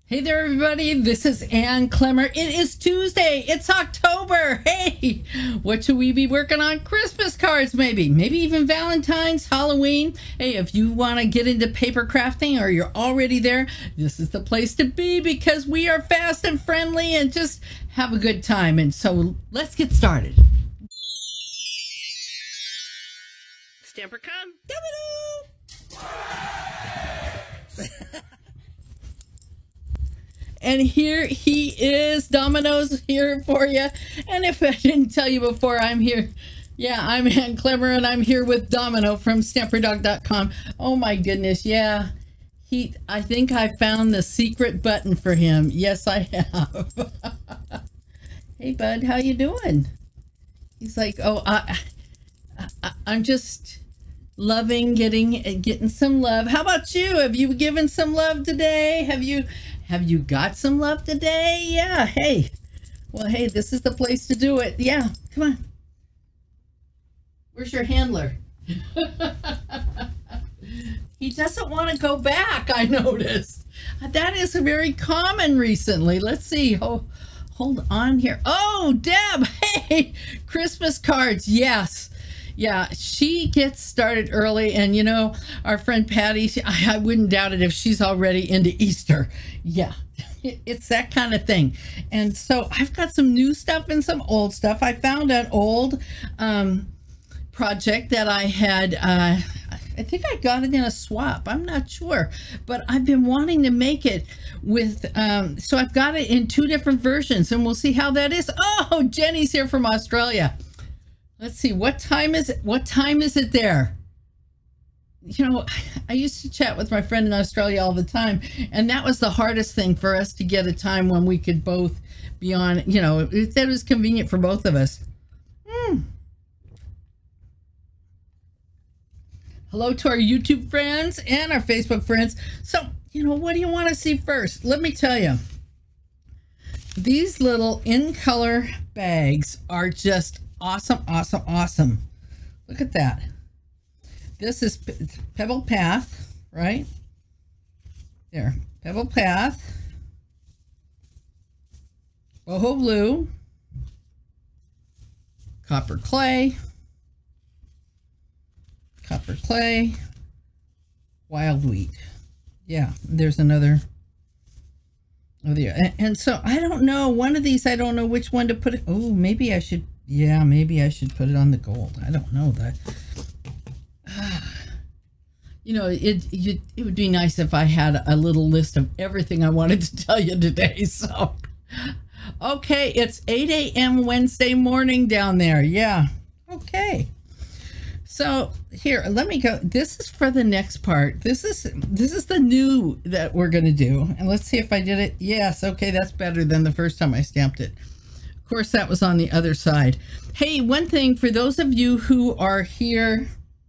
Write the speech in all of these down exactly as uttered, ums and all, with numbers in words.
Hey there, everybody. This is Ann Clemmer. It is Tuesday. It's October. Hey, what should we be working on? Christmas cards, maybe. Maybe even Valentine's, Halloween. Hey, if you want to get into paper crafting or you're already there, this is the place to be because we are fast and friendly and just have a good time. And so let's get started. Stamper come. Domino! And here he is. Domino's here for you. And if I didn't tell you before, I'm here. Yeah, I'm Ann Clemmer, and I'm here with Domino from Stamper Dog dot com. Oh my goodness, yeah. He, I think I found the secret button for him. Yes, I have. Hey, bud, how you doing? He's like, oh, I, I, I'm just loving getting getting some love. How about you? Have you given some love today? Have you? Have you got some love today? Yeah, hey. Well, hey, this is the place to do it. Yeah, come on. Where's your handler? He doesn't want to go back, I noticed. That is very common recently. Let's see. Oh, hold on here. Oh, Deb, hey, Christmas cards, yes. Yeah, she gets started early, and you know, our friend Patty, she, I, I wouldn't doubt it if she's already into Easter. Yeah, it, it's that kind of thing. And so I've got some new stuff and some old stuff. I found an old um, project that I had, uh, I think I got it in a swap. I'm not sure, but I've been wanting to make it with, um, so I've got it in two different versions, and we'll see how that is. Oh, Jenny's here from Australia. Let's see, what time is it? What time is it there? You know, I used to chat with my friend in Australia all the time, and that was the hardest thing for us to get a time when we could both be on, you know, it, it was convenient for both of us. Mm. Hello to our YouTube friends and our Facebook friends. So, you know, what do you want to see first? Let me tell you. These little in-color bags are just awesome, awesome, awesome. Look at that. This is Pebble Path, right? There, Pebble Path, Boho Blue, Copper Clay, Copper Clay, Wild Wheat. Yeah, there's another. Oh, there. And, and so I don't know. One of these, I don't know which one to put it. Oh, maybe I should. Yeah, maybe I should put it on the gold. I don't know that. You know, it, it it would be nice if I had a little list of everything I wanted to tell you today. So, okay, it's eight A M Wednesday morning down there. Yeah, okay. So here, let me go. This is for the next part. This is this is the new that we're gonna do, and let's see if I did it. Yes, okay, that's better than the first time I stamped it. Of course, that was on the other side. Hey, one thing for those of you who are here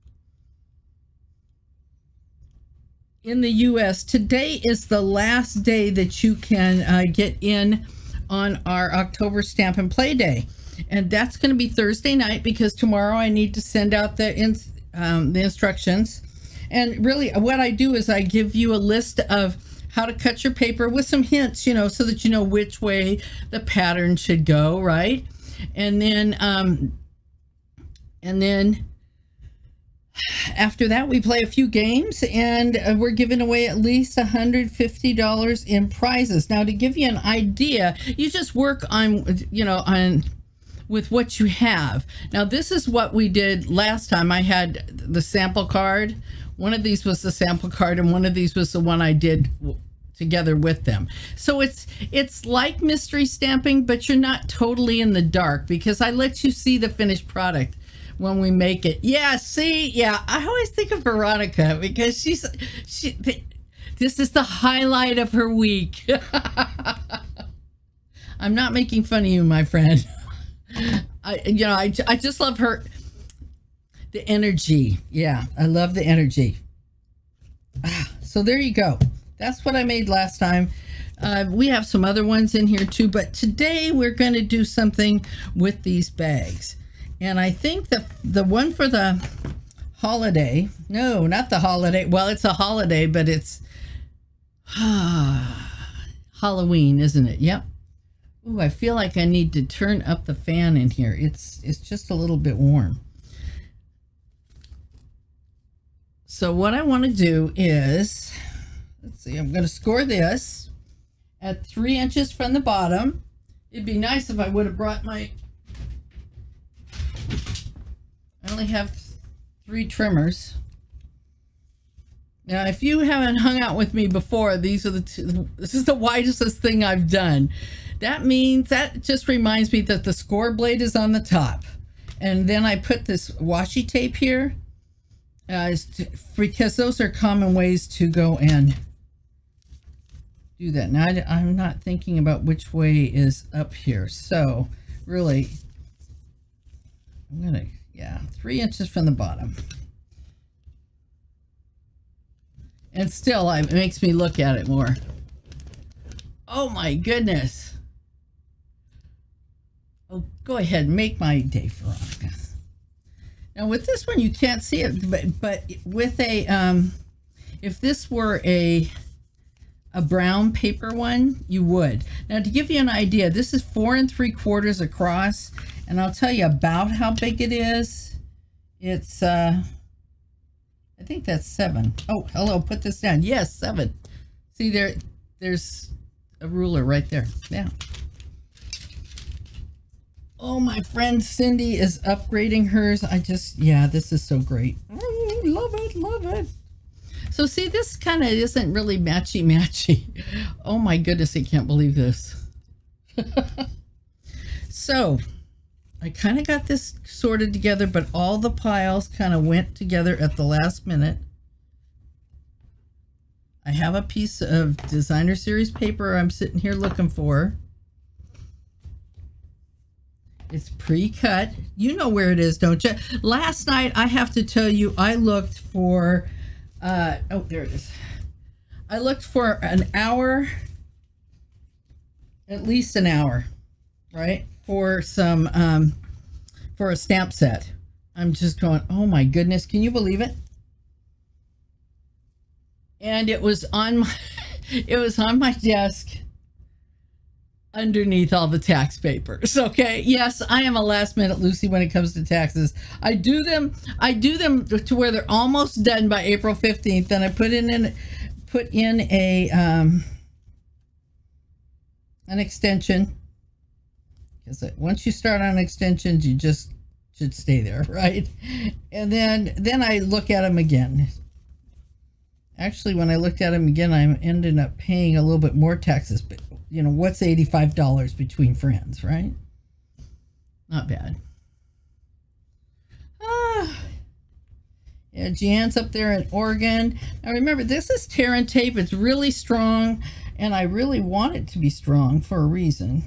in the U S, today is the last day that you can uh, get in on our October Stamp and Play Day. And that's going to be Thursday night because tomorrow I need to send out the, in, um, the instructions. And really what I do is I give you a list of how to cut your paper with some hints, you know, so that you know which way the pattern should go, right? And then, um, and then after that, we play a few games, and uh, we're giving away at least one hundred fifty dollars in prizes. Now, to give you an idea, you just work on, you know, on with what you have. Now, this is what we did last time. I had the sample card. One of these was the sample card, and one of these was the one I did together with them. So it's it's like mystery stamping, but you're not totally in the dark because I let you see the finished product when we make it. Yeah, see, yeah, I always think of Veronica because she's she. This is the highlight of her week. I'm not making fun of you, my friend. I, you know, I, I just love her. The energy. Yeah, I love the energy. Ah, so there you go. That's what I made last time. Uh, we have some other ones in here too, but today we're going to do something with these bags. And I think the, the one for the holiday, no, not the holiday. Well, it's a holiday, but it's Halloween, isn't it? Yep. Ooh, I feel like I need to turn up the fan in here. It's it's just a little bit warm. So what I want to do is, let's see, I'm going to score this at three inches from the bottom. It'd be nice if I would have brought my, I only have three trimmers. Now, if you haven't hung out with me before, these are the two, this is the widest thing I've done. That means, that just reminds me that the score blade is on the top. And then I put this washi tape here. Uh, because those are common ways to go and do that. Now, I, I'm not thinking about which way is up here. So, really, I'm going to, yeah, three inches from the bottom. And still, I, it makes me look at it more. Oh, my goodness. Oh, go ahead, make my day, Veronica. Now with this one, you can't see it, but, but with a, um, if this were a, a brown paper one, you would. Now to give you an idea, this is four and three quarters across, and I'll tell you about how big it is. It's, uh, I think that's seven. Oh, hello, put this down. Yes, seven. See there, there's a ruler right there. Yeah. Oh, my friend Cindy is upgrading hers. I just, yeah, this is so great. Oh, love it, love it. So see, this kind of isn't really matchy-matchy. Oh my goodness, I can't believe this. So, I kind of got this sorted together, but all the piles kind of went together at the last minute. I have a piece of designer series paper I'm sitting here looking for. It's pre-cut. You know where it is, don't you? Last night, I have to tell you, I looked for, uh, oh, there it is. I looked for an hour, at least an hour, right? For some, um, for a stamp set. I'm just going, oh my goodness, can you believe it? And it was on my, it was on my desk underneath all the tax papers. Okay, yes, I am a last minute Lucy when it comes to taxes. I do them I do them to where they're almost done by April fifteenth. Then I put in an put in a um an extension, because once you start on extensions, you just should stay there, right? And then then I look at them again. Actually, when I looked at them again, I ended up paying a little bit more taxes, but you know, what's eighty-five dollars between friends, right? Not bad. Ah, yeah, Jan's up there in Oregon. Now remember, this is tear and tape. It's really strong, and I really want it to be strong for a reason.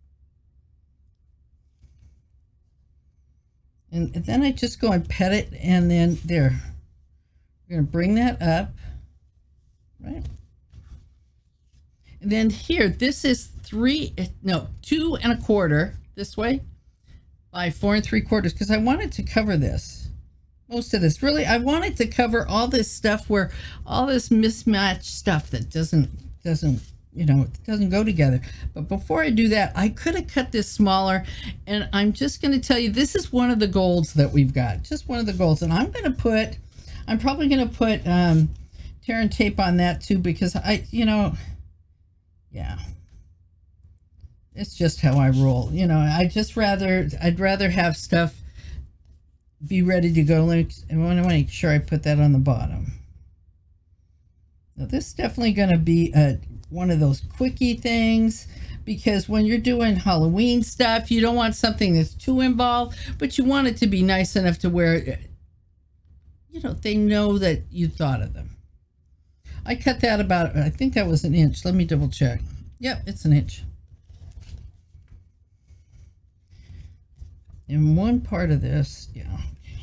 And, and then I just go and pet it, and then there. We're going to bring that up, right? And then here, this is three, no, two and a quarter this way by four and three quarters, because I wanted to cover this, most of this. Really, I wanted to cover all this stuff where all this mismatched stuff that doesn't, doesn't, you know, it doesn't go together. But before I do that, I could have cut this smaller, and I'm just going to tell you, this is one of the golds that we've got, just one of the golds. And I'm going to put, I'm probably going to put um, tear and tape on that too, because I, you know, yeah, it's just how I roll. You know, I just rather, I'd rather have stuff be ready to go. And I want to make sure I put that on the bottom. Now this is definitely going to be a, one of those quickie things, because when you're doing Halloween stuff, you don't want something that's too involved, but you want it to be nice enough to where, you know, they know that you thought of them. I cut that about, I think that was an inch. Let me double check. Yep, it's an inch. In one part of this, yeah.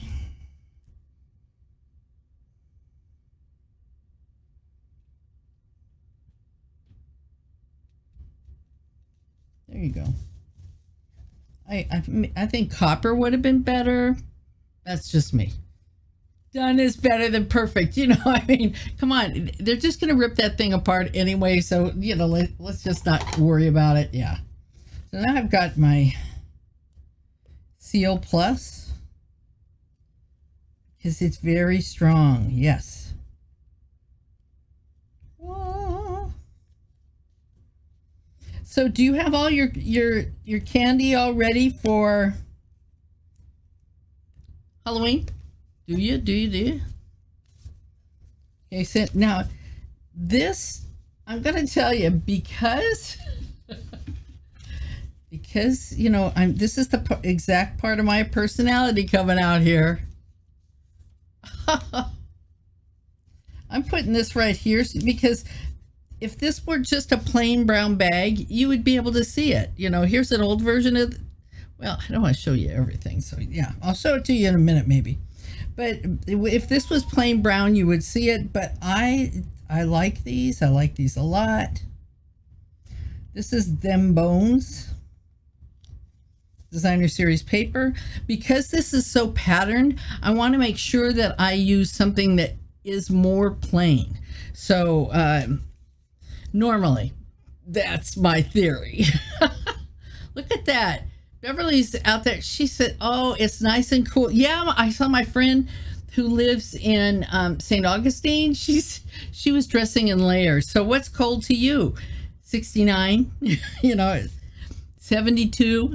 There you go. I, I, I think copper would have been better. That's just me. Done is better than perfect. You know, I mean, come on. They're just going to rip that thing apart anyway. So, you know, let, let's just not worry about it. Yeah. So now I've got my Seal Plus because it's very strong. Yes. Whoa. So do you have all your, your, your candy all ready for Halloween? Do you? Do you? Do you? Okay, so now this, I'm going to tell you because, because, you know, I'm, this is the exact part of my personality coming out here. I'm putting this right here because if this were just a plain brown bag, you would be able to see it. You know, here's an old version of, well, I don't want to show you everything. So yeah, I'll show it to you in a minute, maybe. But if this was plain brown, you would see it. But I I like these. I like these a lot. This is Them Bones Designer Series paper. Because this is so patterned, I want to make sure that I use something that is more plain. So uh, normally, that's my theory. Look at that. Beverly's out there. She said, oh, it's nice and cool. Yeah, I saw my friend who lives in um, Saint Augustine. She's she was dressing in layers. So what's cold to you? sixty-nine, you know, seventy-two.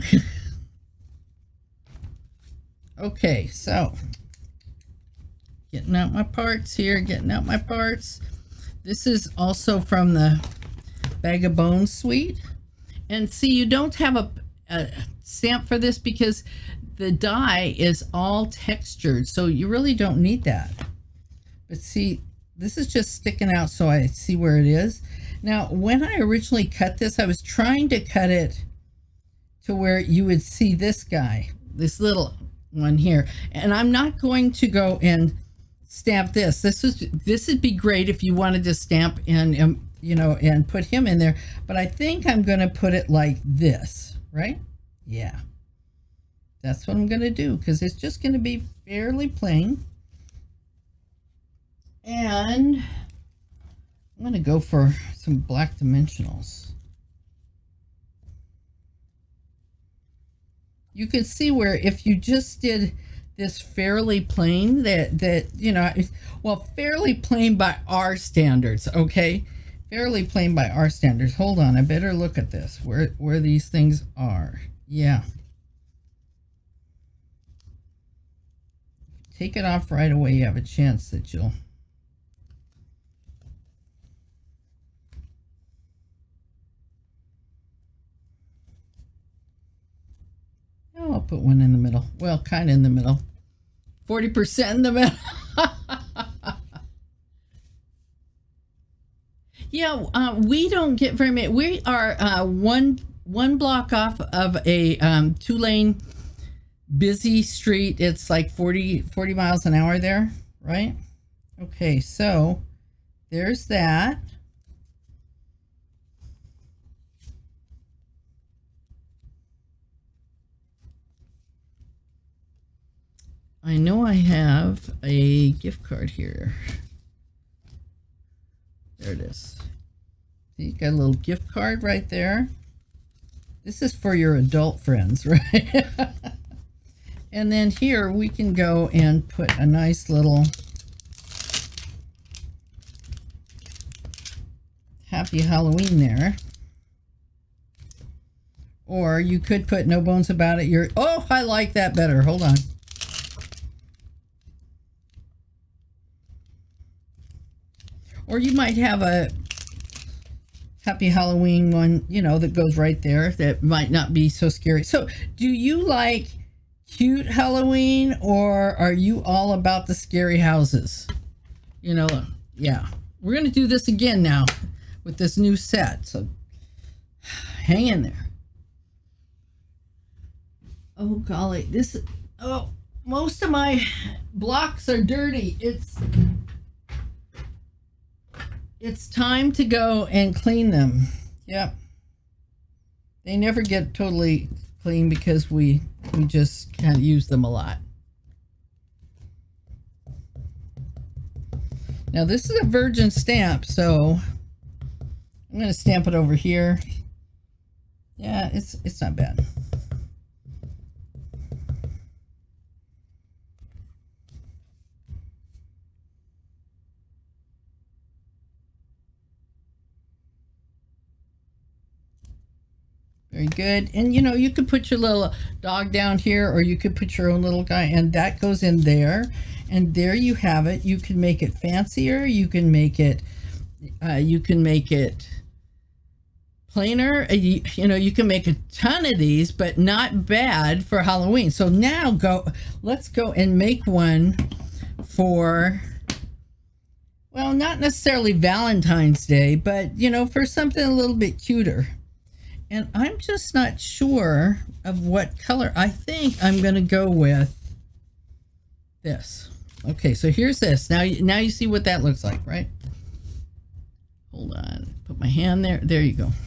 Okay, so getting out my parts here, getting out my parts. This is also from the Bag of Bones suite. And see, you don't have a a stamp for this because the die is all textured, so you really don't need that. But see, this is just sticking out so I see where it is. Now, when I originally cut this, I was trying to cut it to where you would see this guy, this little one here. And I'm not going to go and stamp this. This is this would be great if you wanted to stamp and, um, you know, and put him in there. But I think I'm going to put it like this. Right? Yeah. That's what I'm going to do because it's just going to be fairly plain. And I'm going to go for some black dimensionals. You could see where if you just did this fairly plain, that, that you know, well, fairly plain by our standards, okay? Fairly plain by our standards. Hold on, I better look at this, where where these things are. Yeah. Take it off right away, you have a chance that you'll... Oh, I'll put one in the middle. Well, kind of in the middle. forty percent in the middle. Yeah, uh, we don't get very many. We are uh, one one block off of a um, two-lane busy street. It's like forty, forty miles an hour there, right? Okay, so there's that. I know I have a gift card here. There it is. You got a little gift card right there. This is for your adult friends, right? And then here we can go and put a nice little Happy Halloween there. Or you could put No Bones About It. You're, oh, I like that better. Hold on. Or you might have a Happy Halloween one, you know, that goes right there. That might not be so scary. So do you like cute Halloween, or are you all about the scary houses? You know, yeah. We're going to do this again now with this new set. So hang in there. Oh, golly. This, oh, most of my blocks are dirty. It's... It's time to go and clean them. Yep. They never get totally clean because we we just can't use them a lot. Now this is a virgin stamp, so I'm going to stamp it over here. Yeah, it's it's not bad. Very good. And you know, you could put your little dog down here, or you could put your own little guy, and that goes in there. And there you have it. You can make it fancier. You can make it, uh, you can make it plainer. You, you know, you can make a ton of these, but not bad for Halloween. So now go, let's go and make one for, well, not necessarily Valentine's Day, but you know, for something a little bit cuter. And I'm just not sure of what color. I think I'm going to go with this. Okay, so here's this. Now, now you see what that looks like, right? Hold on. Put my hand there. There you go.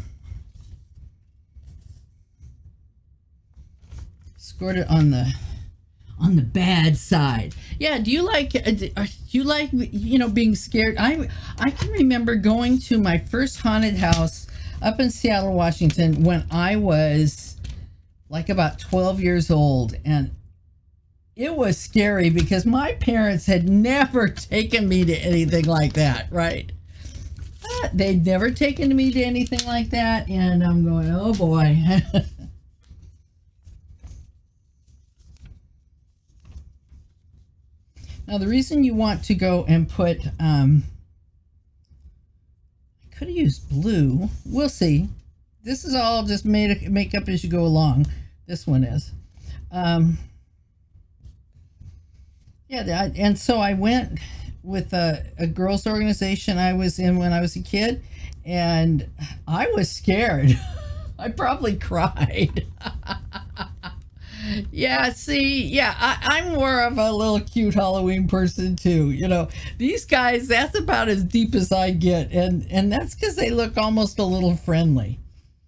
Scored it on the on the bad side. Yeah. Do you like? Do you like? You know, being scared? I I can remember going to my first haunted house up in Seattle, Washington, when I was like about twelve years old, and it was scary because my parents had never taken me to anything like that, right? But they'd never taken me to anything like that, and I'm going, oh boy. Now, the reason you want to go and put, um, could have used blue. We'll see. This is all just made make up as you go along. This one is. Um, yeah, and so I went with a, a girls' organization I was in when I was a kid, and I was scared. I probably cried. Yeah, see, yeah, I, I'm more of a little cute Halloween person too. You know, these guys, that's about as deep as I get. And, and that's because they look almost a little friendly.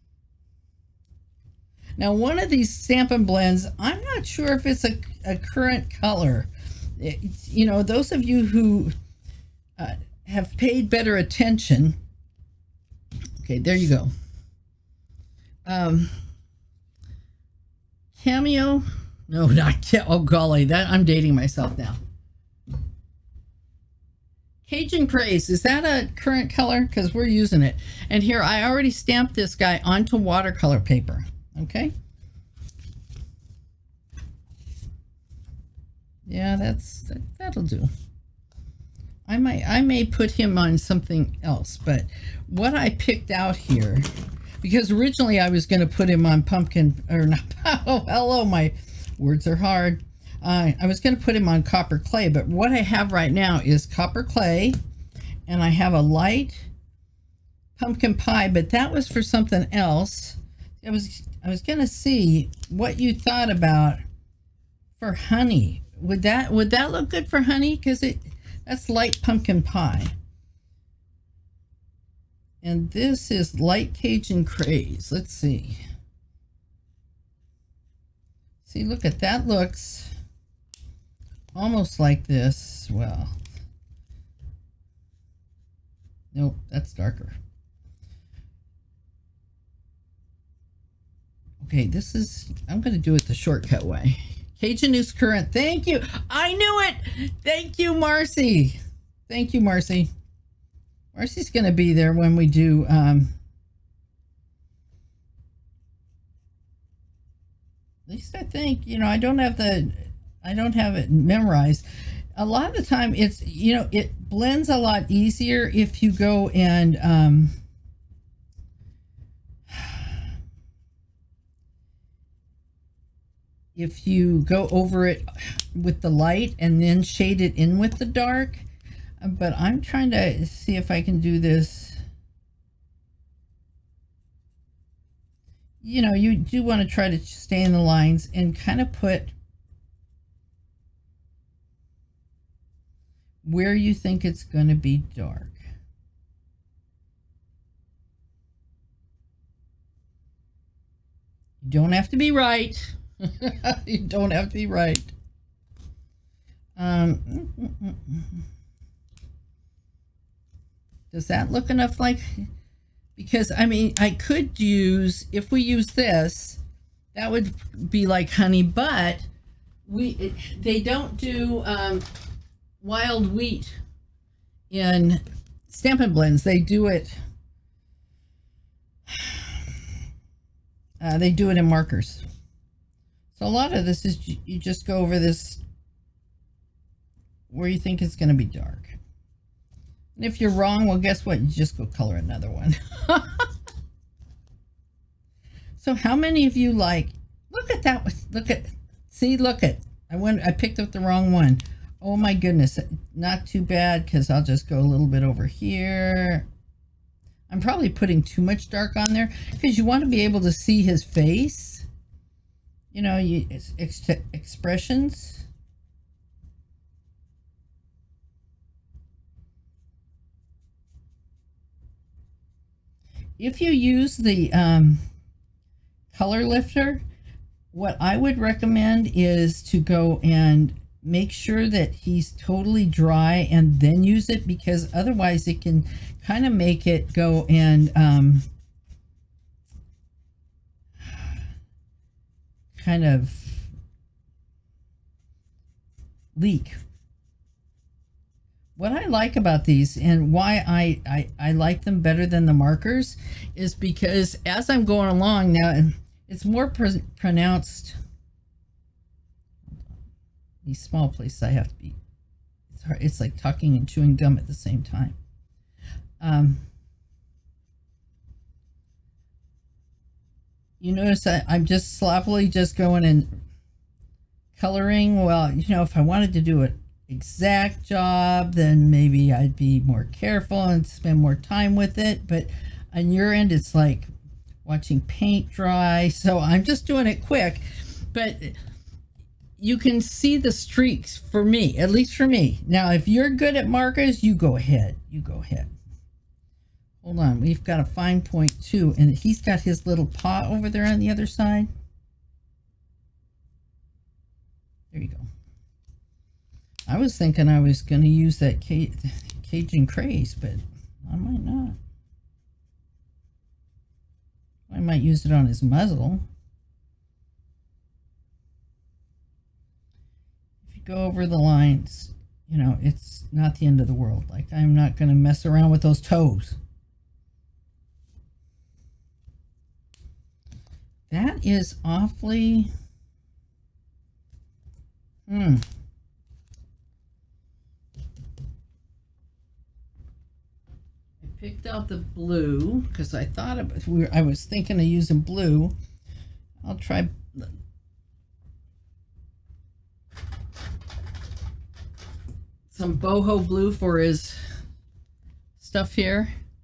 Now, one of these Stampin' Blends, I'm not sure if it's a, a current color. It's, you know, those of you who uh, have paid better attention. Okay, there you go. Um... Cameo? No, not Cameo. Oh, golly, that I'm dating myself now. Cajun Craze, is that a current color? Because we're using it. And here, I already stamped this guy onto watercolor paper. Okay. Yeah, that's that, that'll do. I might I may put him on something else, but what I picked out here, because originally I was going to put him on pumpkin, or not, oh, hello, my words are hard. Uh, I was going to put him on copper clay, but what I have right now is copper clay, and I have a light pumpkin pie, but that was for something else. I was, I was going to see what you thought about for honey. Would that, would that look good for honey? Because it, that's light pumpkin pie. And this is Light Cajun Craze. Let's see. See, look at that. Looks almost like this. Well, nope, that's darker. Okay, this is, I'm going to do it the shortcut way. Cajun is current. Thank you. I knew it. Thank you, Marcy. Thank you, Marcy. Marcy's going to be there when we do um, at least I think, you know, I don't have the I don't have it memorized. A lot of the time it's, you know, it blends a lot easier if you go and um, if you go over it with the light and then shade it in with the dark. But I'm trying to see if I can do this. You know, you do want to try to stay in the lines and kind of put where you think it's going to be dark. You don't have to be right. You don't have to be right. Um, mm, mm, mm, mm. Does that look enough like, because I mean, I could use, if we use this, that would be like honey, but we, it, they don't do um, wild wheat in Stampin' Blends. They do it, uh, they do it in markers. So a lot of this is, you just go over this where you think it's going to be dark. And if you're wrong, well, guess what? You just go color another one. So how many of you like, look at that, look at, see, look at, I went, I picked up the wrong one. Oh my goodness, not too bad, because I'll just go a little bit over here. I'm probably putting too much dark on there, because you want to be able to see his face. You know, you, ex expressions. If you use the um, color lifter, what I would recommend is to go and make sure that he's totally dry and then use it, because otherwise it can kind of make it go and um, kind of leak. What I like about these, and why I, I, I like them better than the markers, is because as I'm going along now, it's more pr pronounced. These small places I have to be, it's hard, it's like talking and chewing gum at the same time. Um, you notice I, I'm just sloppily just going and coloring. Well, you know, if I wanted to do it exact job, then maybe I'd be more careful and spend more time with it, but on your end it's like watching paint dry, so I'm just doing it quick. But you can see the streaks, for me, at least for me. Now if you're good at markers, you go ahead, you go ahead. Hold on, we've got a fine point too, and he's got his little paw over there on the other side. There you go. I was thinking I was going to use that Cajun Craze, but I might not. I might use it on his muzzle. If you go over the lines, you know, it's not the end of the world. Like, I'm not going to mess around with those toes. That is awfully... Hmm. Picked out the blue because I thought of, we were, I was thinking of using blue. I'll try some boho blue for his stuff here.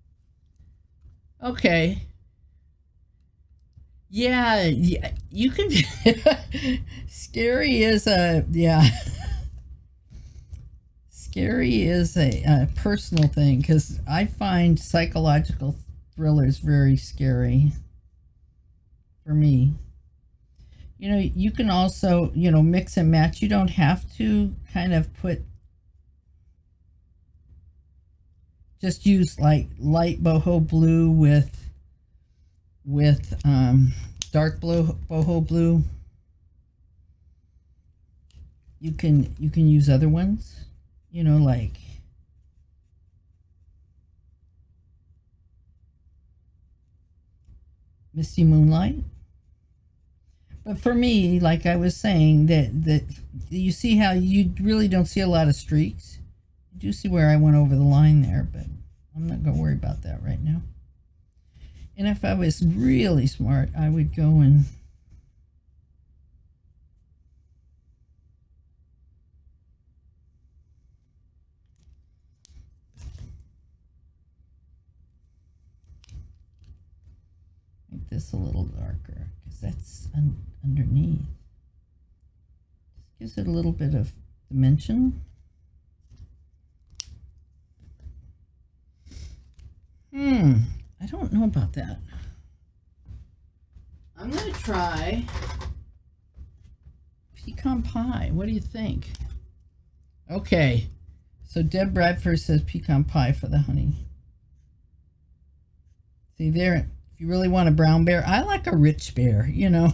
Okay. Yeah, yeah, you can. Scary is a, yeah. Scary is a, a personal thing, because I find psychological thrillers very scary for me. You know, you can also, you know, mix and match. You don't have to kind of put, just use like light boho blue with, with um, dark blue, boho blue. You can, you can use other ones. You know, like Misty Moonlight. But for me, like I was saying, that that you see how you really don't see a lot of streaks. You do see where I went over the line there, but I'm not going to worry about that right now. And if I was really smart, I would go and make this a little darker, because that's un underneath. Just gives it a little bit of dimension. Hmm, I don't know about that. I'm going to try pecan pie. What do you think? Okay, so Deb Bradford says pecan pie for the honey. See there, if you really want a brown bear, I like a rich bear, you know.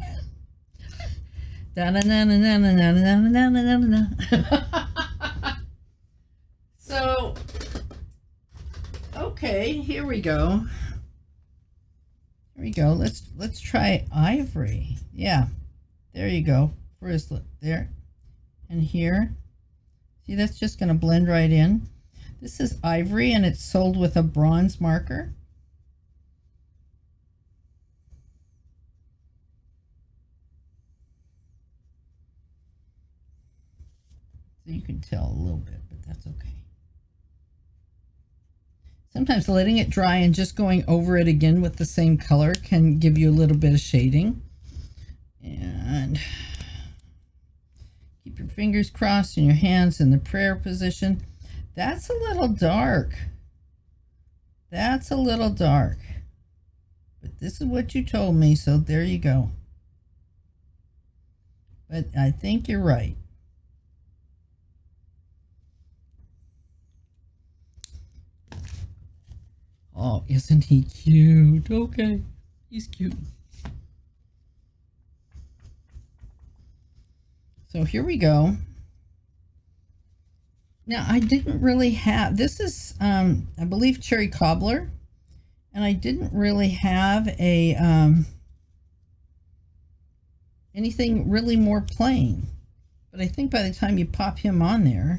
So, okay, here we go. Here we go. Let's let's try ivory. Yeah, there you go. First, there, and here. See, that's just going to blend right in. This is ivory, and it's sold with a bronze marker. So you can tell a little bit, but that's okay. Sometimes letting it dry and just going over it again with the same color can give you a little bit of shading. And keep your fingers crossed and your hands in the prayer position. That's a little dark. That's a little dark. But this is what you told me, so there you go. But I think you're right. Oh, isn't he cute? Okay, he's cute. So here we go. Now, I didn't really have, this is, um, I believe, cherry cobbler. And I didn't really have a, um, anything really more plain. But I think by the time you pop him on there,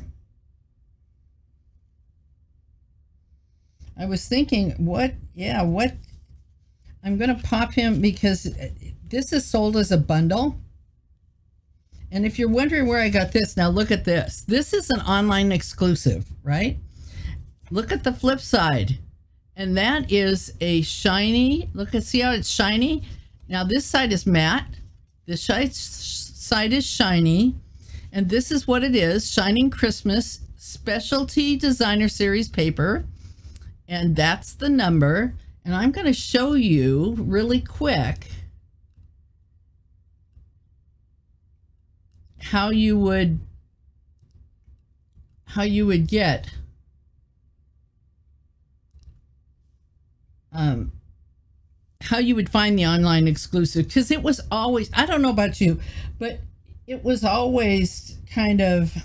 I was thinking, what, yeah, what, I'm going to pop him because this is sold as a bundle. And if you're wondering where I got this, now look at this. This is an online exclusive, right? Look at the flip side. And that is a shiny, look at, see how it's shiny? Now this side is matte. This side is shiny. And this is what it is, Shining Christmas Specialty Designer Series paper. And that's the number. And I'm going to show you really quick how you would how you would get um how you would find the online exclusive, because it was always, I don't know about you, but it was always kind of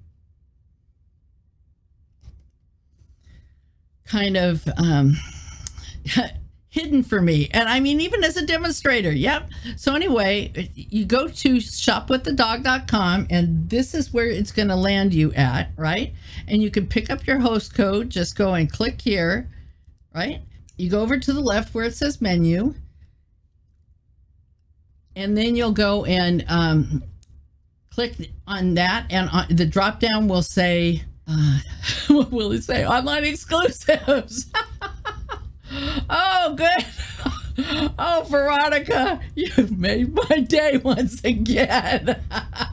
kind of um hidden for me. And I mean, even as a demonstrator. Yep. So anyway, you go to shop with the dog dot com and this is where it's going to land you at, right? And you can pick up your host code. Just go and click here, right? You go over to the left where it says menu. And then you'll go and um, click on that. And on, the drop down will say, uh, what will it say? Online exclusives. Oh, good. Oh, Veronica, you've made my day once again.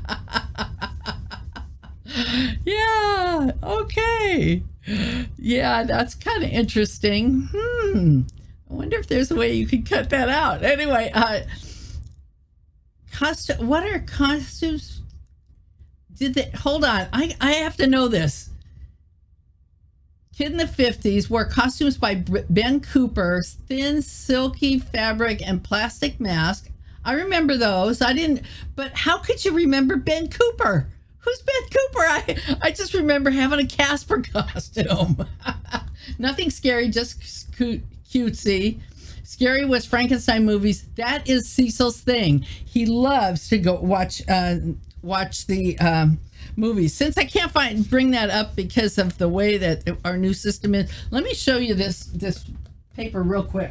Yeah, okay. Yeah, that's kind of interesting. Hmm. I wonder if there's a way you could cut that out. Anyway, uh, costume, what are costumes? Did they, hold on, I, I have to know this. Kid in the fifties wore costumes by Ben Cooper's thin, silky fabric and plastic mask. I remember those. I didn't, but how could you remember Ben Cooper? Who's Ben Cooper? I, I just remember having a Casper costume. Nothing scary, just cutesy. Scary was Frankenstein movies. That is Cecil's thing. He loves to go watch uh, watch the um, movies. Since I can't find bring that up because of the way that our new system is, let me show you this this paper real quick.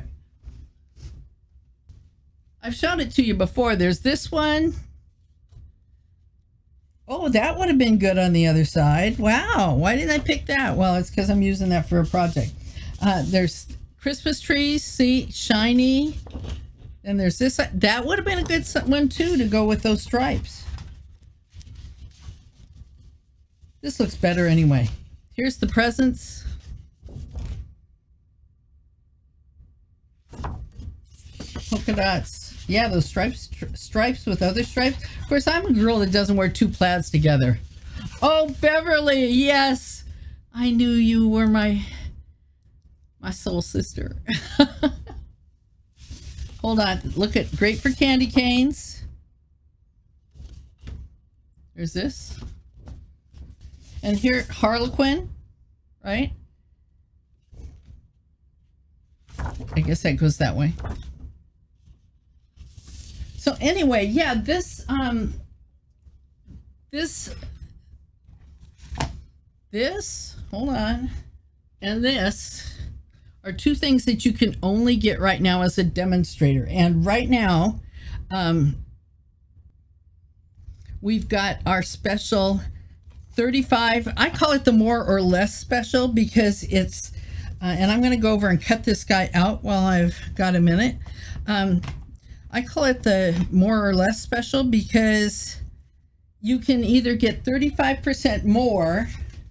I've shown it to you before. There's this one. Oh, that would have been good on the other side. Wow, why didn't I pick that? Well, it's because I'm using that for a project. Uh, there's Christmas trees, see, shiny. And there's this. That would have been a good one too to go with those stripes. This looks better anyway. Here's the presents. Polka dots. Yeah, those stripes stripes with other stripes. Of course, I'm a girl that doesn't wear two plaids together. Oh, Beverly, yes. I knew you were my my soul sister. hold on. Look at great for candy canes. There's this. And here, Harlequin, right? I guess that goes that way. So anyway, yeah, this, um, this, this, hold on, and this are two things that you can only get right now as a demonstrator. And right now, um, we've got our special thirty-five. I call it the more or less special because it's, uh, and I'm going to go over and cut this guy out while I've got a minute. Um, I call it the more or less special because you can either get thirty-five percent more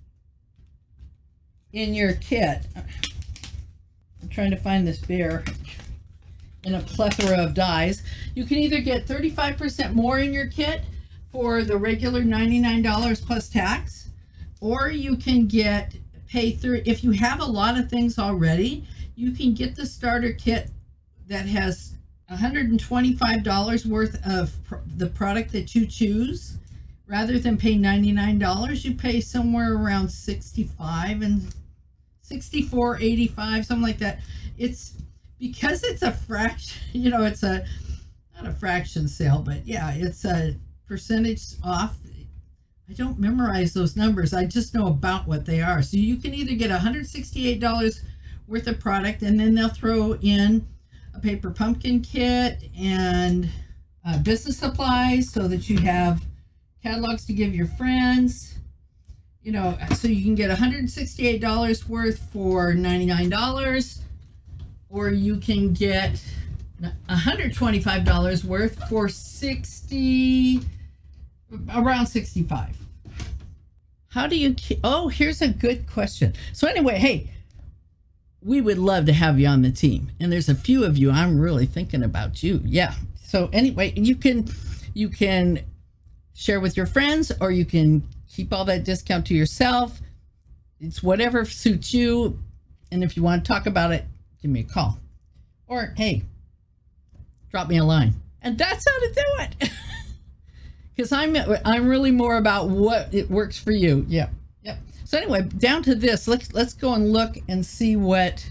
in your kit. I'm trying to find this bear in a plethora of dies. You can either get thirty-five percent more in your kit for the regular ninety-nine dollars plus tax, or you can get pay through. If you have a lot of things already, you can get the starter kit that has one hundred twenty-five dollars worth of pr the product that you choose. Rather than pay ninety-nine dollars, you pay somewhere around sixty-five and sixty-four eighty-five, something like that. It's because it's a fraction, you know, it's a not a fraction sale, but yeah, it's a percentage off. I don't memorize those numbers. I just know about what they are. So you can either get one hundred sixty-eight dollars worth of product, and then they'll throw in a paper pumpkin kit and uh, business supplies so that you have catalogs to give your friends. You know, so you can get one hundred sixty-eight dollars worth for ninety-nine dollars, or you can get one hundred twenty-five dollars worth for sixty, around sixty-five. How do you keep, oh, here's a good question. So anyway, hey, we would love to have you on the team. And there's a few of you, I'm really thinking about you. Yeah. So anyway, you can, you can share with your friends, or you can keep all that discount to yourself. It's whatever suits you. And if you want to talk about it, give me a call, or hey, drop me a line. And that's how to do it. Because I'm I'm really more about what it works for you. Yeah. Yep. So anyway, down to this. Let's let's go and look and see what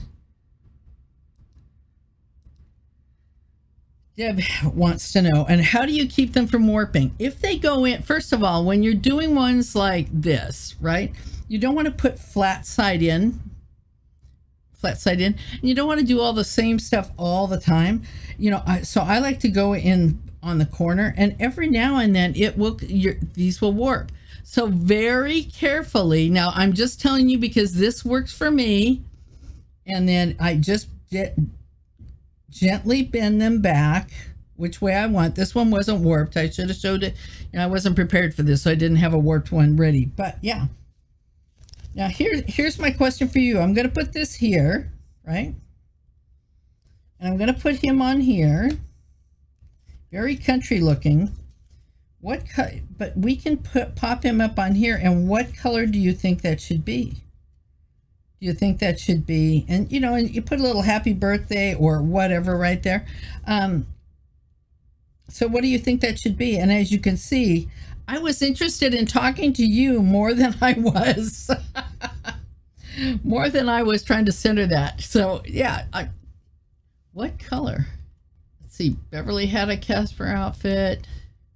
Deb wants to know. And how do you keep them from warping? If they go in, first of all, when you're doing ones like this, right? You don't want to put flat side in. Flat side in. And you don't want to do all the same stuff all the time. You know, I, so I like to go in on the corner, and every now and then it will, your, these will warp. So very carefully, now I'm just telling you because this works for me, and then I just get, gently bend them back which way I want. This one wasn't warped. I should have showed it. You know, I wasn't prepared for this, so I didn't have a warped one ready. But yeah. Now here, here's my question for you. I'm going to put this here, right? And I'm going to put him on here. Very country looking. What but we can put pop him up on here, and what color do you think that should be? Do you think that should be, and you know, and you put a little happy birthday or whatever right there. Um, so what do you think that should be? And as you can see, I was interested in talking to you more than I was, more than I was trying to center that. So yeah, I, what color? Let's see, Beverly had a Casper outfit.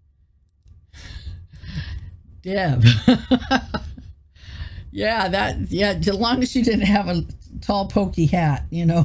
Deb. Yeah, that, yeah, as long as she didn't have a tall pokey hat, you know.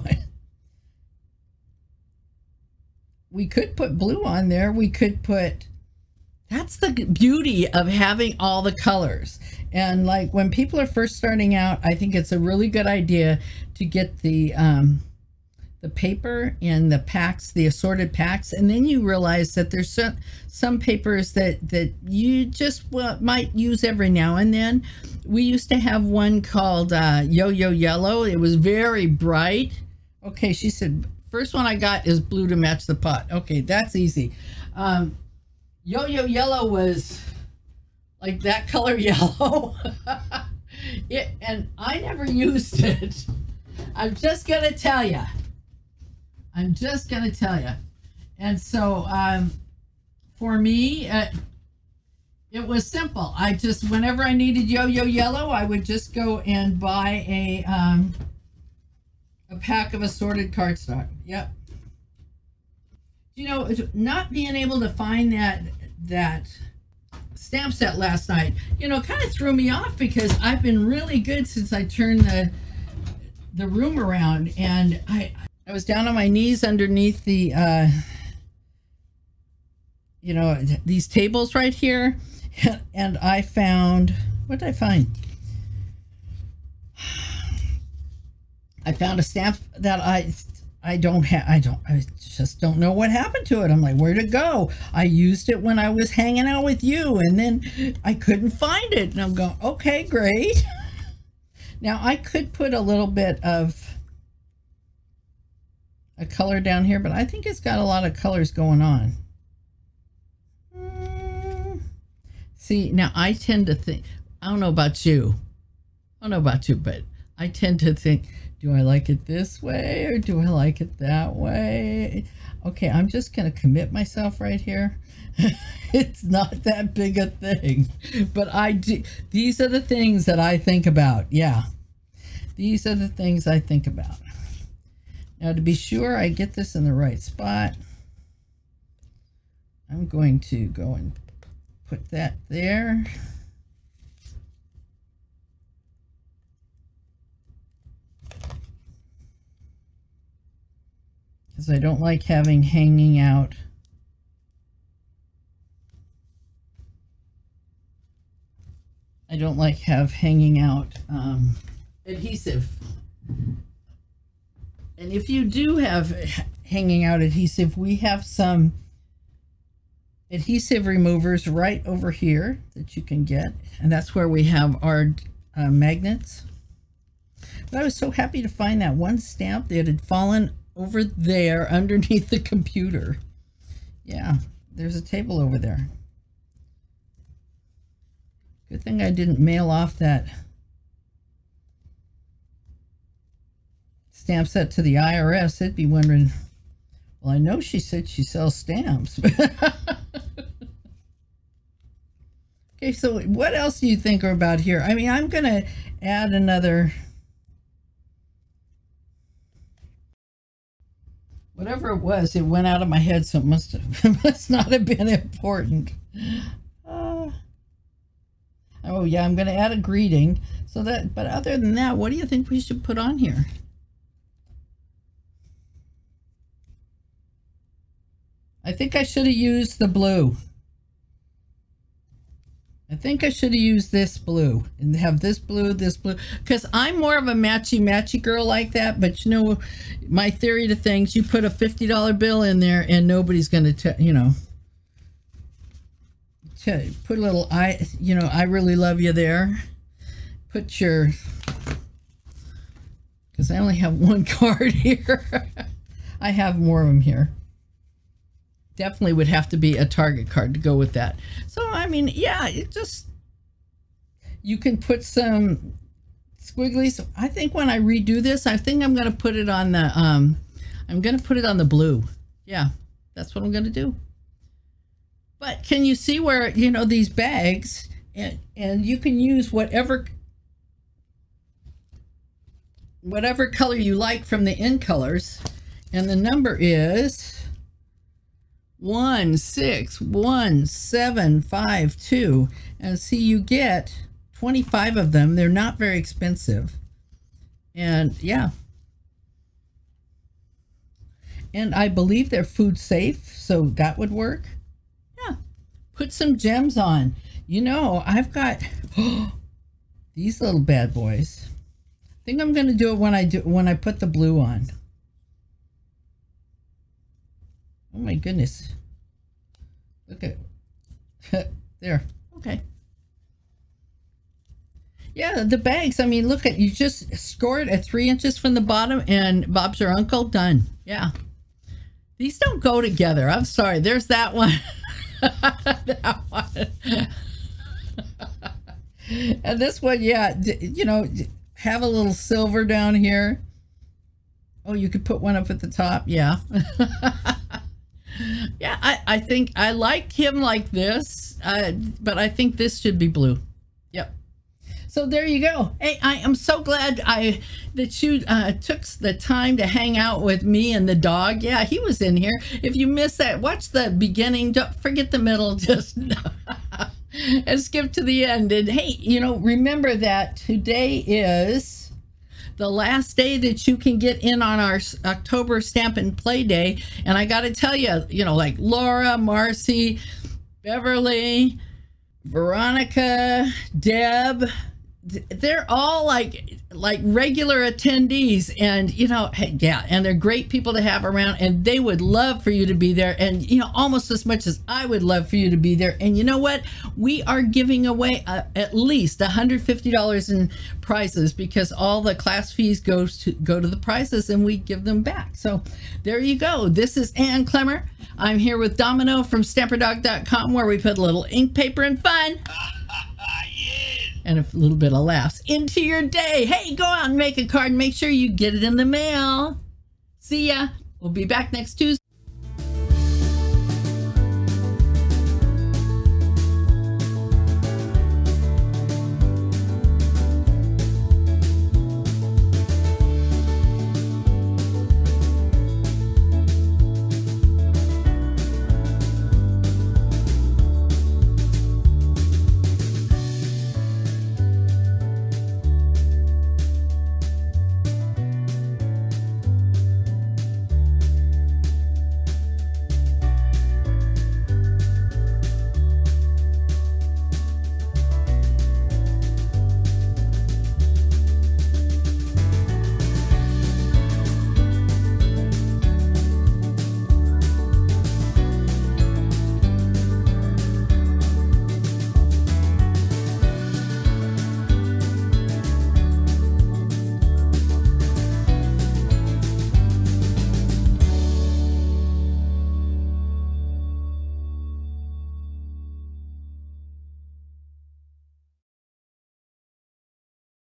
We could put blue on there. We could put, that's the beauty of having all the colors. And like when people are first starting out, I think it's a really good idea to get the um the paper in the packs, the assorted packs, and then you realize that there's some some papers that that you just well, might use every now and then. We used to have one called uh, Yo-Yo Yellow. It was very bright. Okay, she said, first one I got is blue to match the pot. Okay, that's easy. Um, Yo-Yo Yellow was like that color yellow. it, and I never used it. I'm just gonna tell you. I'm just gonna tell you. And so um, for me, uh, it was simple. I just, whenever I needed yo-yo yellow, I would just go and buy a um, a pack of assorted cardstock. Yep. You know, not being able to find that that stamp set last night, you know, kind of threw me off, because I've been really good since I turned the the room around, and I I was down on my knees underneath the uh, you know, these tables right here, and I found, what did I find? I found a stamp that I I don't have, I don't, I just don't know what happened to it. I'm like, where'd it go? I used it when I was hanging out with you, and then I couldn't find it. And I'm going, okay, great. Now I could put a little bit of a color down here, but I think it's got a lot of colors going on. Mm. See, now I tend to think, I don't know about you. I don't know about you, but I tend to think, do I like it this way or do I like it that way? Okay, I'm just going to commit myself right here. It's not that big a thing, but I do. These are the things that I think about. Yeah, these are the things I think about. Now, to be sure I get this in the right spot, I'm going to go and put that there. Because I don't like having hanging out. I don't like have hanging out um, adhesive. And if you do have hanging out adhesive, we have some adhesive removers right over here that you can get. And that's where we have our uh, magnets. But I was so happy to find that one stamp that had fallen over there underneath the computer. Yeah, there's a table over there. Good thing I didn't mail off that stamp set to the I R S. They'd be wondering, well, I know she said she sells stamps. Okay, so what else do you think about here? I mean, I'm going to add another, whatever it was, it went out of my head, so it must have, it must not have been important. Uh, oh yeah, I'm going to add a greeting. So that, but other than that, what do you think we should put on here? I think I should have used the blue. I think I should have used this blue and have this blue, this blue, because I'm more of a matchy matchy girl like that. But you know, my theory to things, you put a fifty dollar bill in there and nobody's going to, you know, put a little, I, you know, I really love you there. Put your, because I only have one card here. I have more of them here. Definitely would have to be a Target card to go with that. So, I mean, yeah, it just, you can put some squigglies. I think when I redo this, I think I'm going to put it on the, um, I'm going to put it on the blue. Yeah, that's what I'm going to do. But can you see where, you know, these bags, and, and you can use whatever, whatever color you like from the in colors. And the number is one six one seven five two, and see, you get twenty-five of them. They're not very expensive, and yeah, and I believe they're food safe, so that would work. Yeah, put some gems on. You know, I've got oh, these little bad boys. I think I'm going to do it when I do when I put the blue on. Oh my goodness. Look at there. Okay. Yeah, the bags, I mean, look at, you just score it at three inches from the bottom and Bob's your uncle, done. Yeah. These don't go together. I'm sorry. There's that one. That one. And this one, yeah, you know, have a little silver down here. Oh, you could put one up at the top. Yeah. Yeah, I, I think I like him like this, uh, but I think this should be blue. Yep. So there you go. Hey, I am so glad I that you uh, took the time to hang out with me and the dog. Yeah, he was in here. If you missed that, watch the beginning. Don't forget the middle. Just and skip to the end. And hey, you know, remember that today is the last day that you can get in on our October Stamp and Play Day. And I got to tell you, you know, like Laura, Marcy, Beverly, Veronica, Deb, they're all like like regular attendees, and you know, hey, yeah, and they're great people to have around, and they would love for you to be there, and you know, almost as much as I would love for you to be there. And you know what, we are giving away uh, at least one hundred fifty dollars in prizes, because all the class fees go to go to the prizes and we give them back. So there you go. This is Ann Clemmer. I'm here with Domino from Stamper Dog dot com, where we put a little ink, paper, and fun and a little bit of laughs into your day. Hey, go out and make a card and make sure you get it in the mail. See ya. We'll be back next Tuesday.